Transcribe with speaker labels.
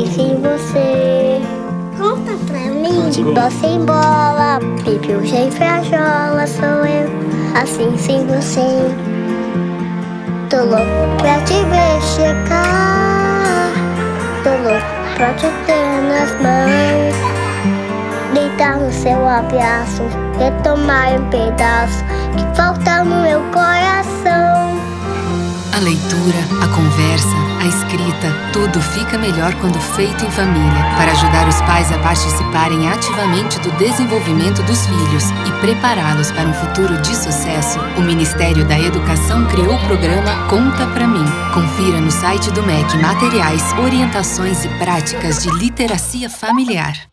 Speaker 1: Assim sem você. Conta pra mim. De bola sem bola, pipiu sem frajola, sou eu. Assim sem você. Tô louco pra te ver chegar. Tô louco pra te ter nas mãos. Deitar no seu abraço, retomar um pedaço que falta no meu coração.
Speaker 2: A leitura, a conversa, a escrita, tudo fica melhor quando feito em família. Para ajudar os pais a participarem ativamente do desenvolvimento dos filhos e prepará-los para um futuro de sucesso, o Ministério da Educação criou o programa Conta Pra Mim. Confira no site do MEC materiais, orientações e práticas de literacia familiar.